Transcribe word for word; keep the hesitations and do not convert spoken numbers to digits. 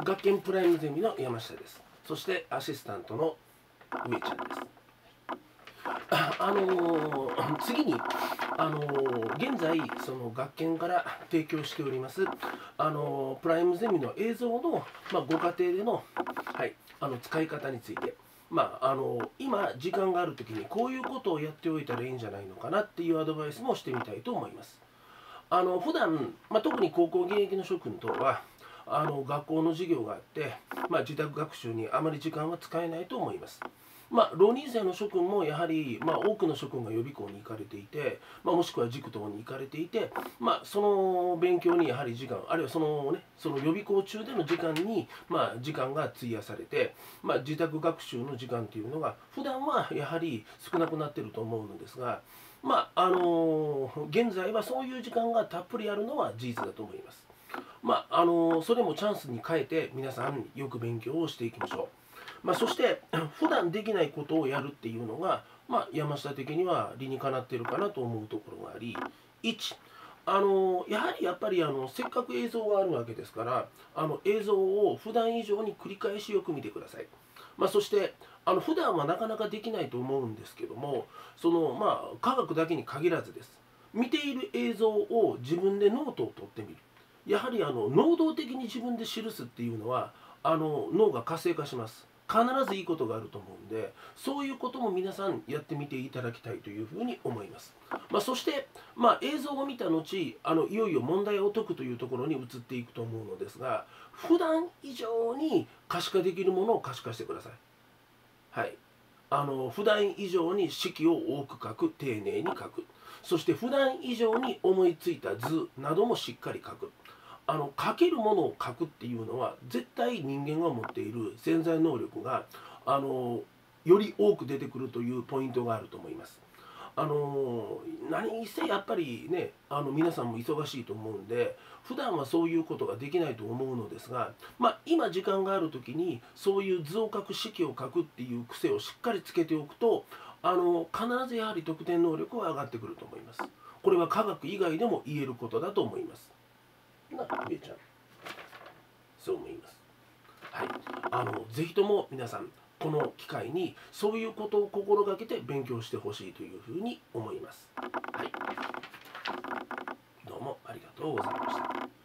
学研プライムゼミの山下です。そしてアシスタントの上ちゃんです。あ、あのー、次に、あのー、現在その学研から提供しております、あのー、プライムゼミの映像の、まあ、ご家庭での、はい、あの使い方について、まああのー、今時間がある時にこういうことをやっておいたらいいんじゃないのかなっていうアドバイスもしてみたいと思います。あの普段、まあ、特に高校現役の諸君等はあの学校の授業があって、まあ、自宅学習にあまり時間は使えないと思います。まあ、浪人生の諸君もやはり、まあ、多くの諸君が予備校に行かれていて、まあ、もしくは塾等に行かれていて、まあ、その勉強にやはり時間、あるいはその,、ね、その予備校中での時間に、まあ、時間が費やされて、まあ、自宅学習の時間というのが普段はやはり少なくなっていると思うのですが、まああのー、現在はそういう時間がたっぷりあるのは事実だと思います。まああのー、それもチャンスに変えて皆さんよく勉強をしていきましょう。まあ、そして普段できないことをやるっていうのが、まあ、山下的には理にかなっているかなと思うところがあり、いち、あのやはりやっぱりあのせっかく映像があるわけですから、あの映像を普段以上に繰り返しよく見てください。まあ、そしてあの普段はなかなかできないと思うんですけども、そのまあ科学だけに限らずです。見ている映像を自分でノートを取ってみる。やはりあの能動的に自分で記すっていうのはあの脳が活性化します。必ずいいことがあると思うんで、そういうことも皆さんやってみていただきたいというふうに思います。まあ、そして、まあ、映像を見た後あのいよいよ問題を解くというところに移っていくと思うのですが、普段以上に可視化できるものを可視化してください。はい、あの普段以上に式を多く書く、丁寧に書く、そして普段以上に思いついた図などもしっかり書く。あの書けるものを書くっていうのは絶対人間が持っている潜在能力があのより多く出てくるというポイントがあると思います。あの何せやっぱりね、あの皆さんも忙しいと思うんで普段はそういうことができないと思うのですが、まあ、今時間がある時にそういう図を書く、式を書くっていう癖をしっかりつけておくと、あの必ずやはり得点能力は上がってくると思います。これは科学以外でも言えることだと思います。な、みえちゃん、そう思います。はい、あのぜひとも皆さんこの機会にそういうことを心がけて勉強してほしいというふうに思います。はい、どうもありがとうございました。